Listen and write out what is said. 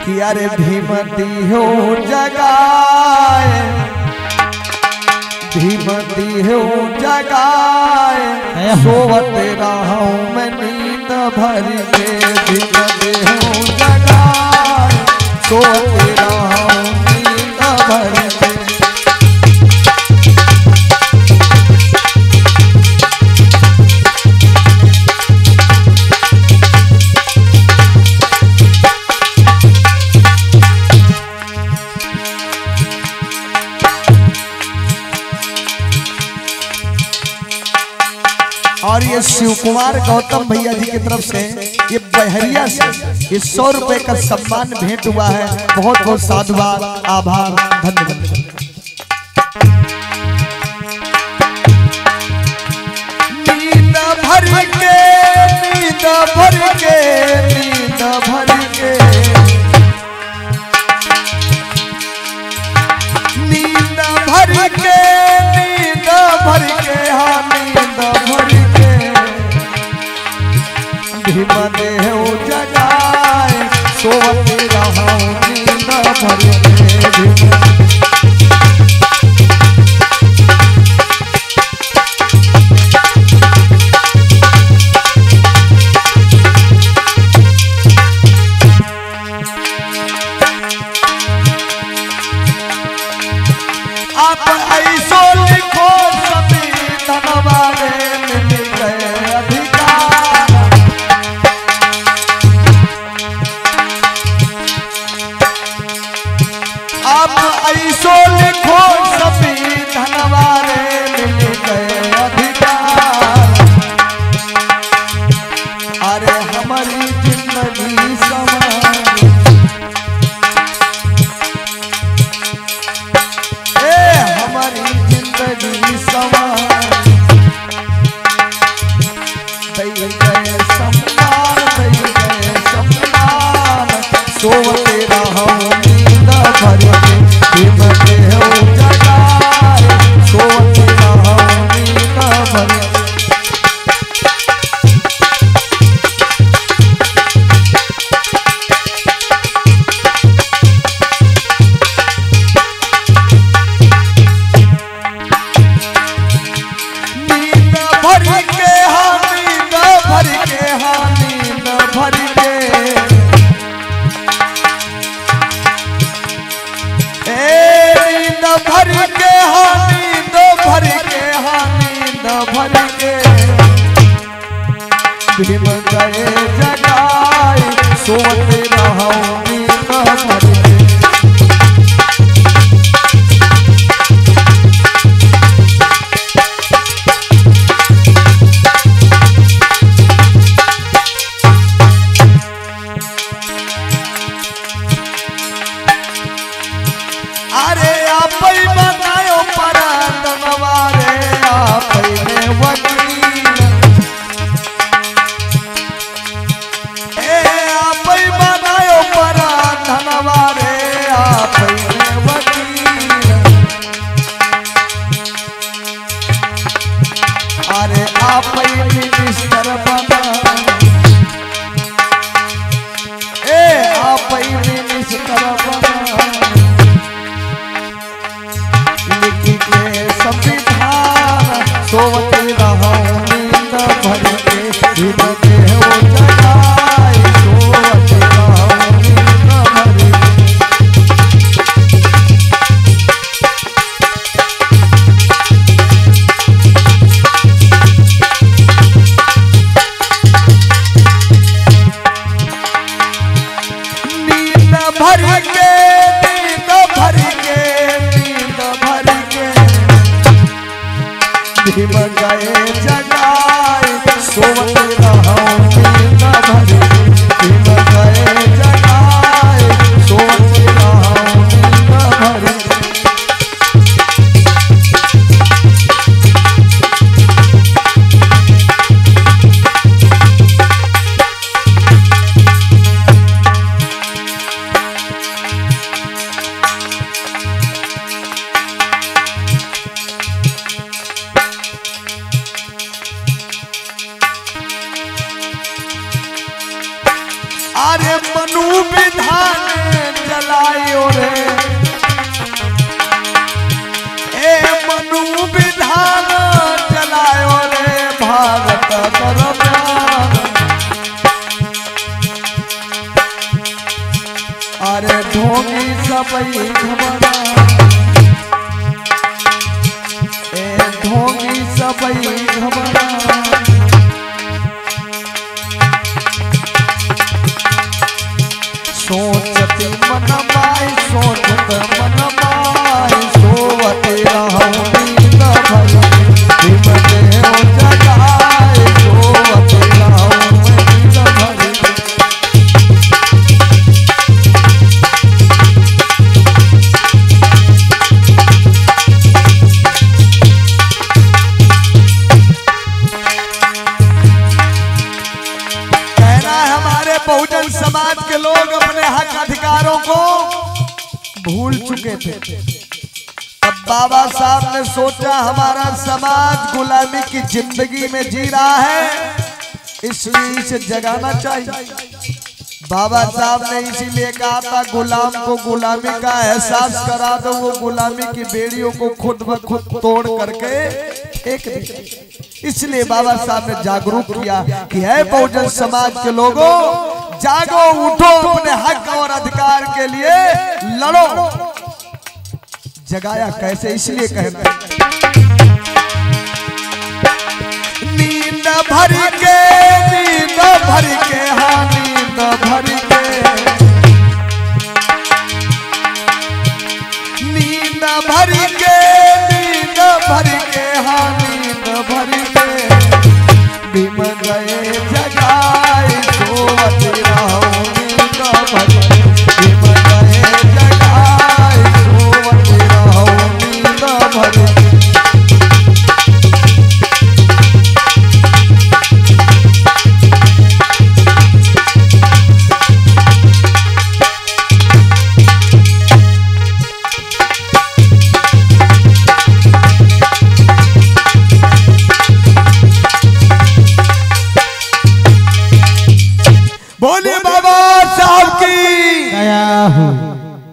कि अरे भीमती हो जगाए, भीमती हो जगाए, सोवत रहूं मैं नींद भर के। भीमती हो जगाए, सोवत रहूं नींद भर के। और ये शिव कुमार गौतम भैया जी की तरफ से ये बहरिया से ये 100 रुपए का सम्मान भेंट हुआ है। बहुत बहुत साधुवाद, आभार, धन्यवाद। नींद भर के, नींद भर के, नींद भर के, नींद भर के, नींद भर के, हाँ नींद भर के। भीमते हो जगाए, सोवत रहूं नींद भर के। आप ऐसो लिखो सभी धनवारे मिल गए अधिकार। आप ऐसो लिखो सभी धनवारे मिल गए अधिकार। अरे हमारी जिंदगी सवार, हमारी जिंदगी सवार, दई गए सम्मान, दई गए सम्मान, सोवत रहूं नींद भर के। भीमते हो जगाए, सोवत रहूं नींद भर के। भीम गए जगाए, सोवत रहूं नींद भर के। अरे आप ही बतायो परातनवा रे, आप ही वकील, आप ही बतायो परातनवा रे, आप ही वकील। अरे आप ही मिनिस्टर बना, आप ही मिनिस्टर बना, संविधान, सोवत रहूं नींद भर के। भीमते हो जगाए, सोवत रहूं नींद भर के। नींद भर के, नींद भर के, नींद भर के। भीम गए जगाए, सोवत रहूं नींद भर के। भीम गए जगाए, सोवत रहूं नींद भर के। अरे ढोंगी सबई घबरा ए ढोंगी सबई घबरा सोचती मन माई सोचत मन माई सोवते रहूं नींद भरी विमने ओ जगाए सोवते रहूं नींद भरी। बहुजन समाज के लोग अपने हक अधिकारों को भूल चुके थे। अब बाबा साहब ने सोचा हमारा समाज गुलामी की जिंदगी में जी रहा है, इसलिए इसे जगाना चाहिए। बाबा साहब ने इसीलिए कहा था गुलाम को गुलामी का एहसास करा दो, वो गुलामी की बेड़ियों को खुद ब खुद तोड़ करके फेंक दे। इसलिए बाबा साहब ने जागरूक किया कि है बहुजन समाज के लोगों, जागो, उठो, अपने हक और अधिकार के लिए लड़ो। जगाया कैसे, इसलिए कहते नींद भर के नींद भर के हाँ नींद भर के नींद भर के नींद भर के हाँ नींद भर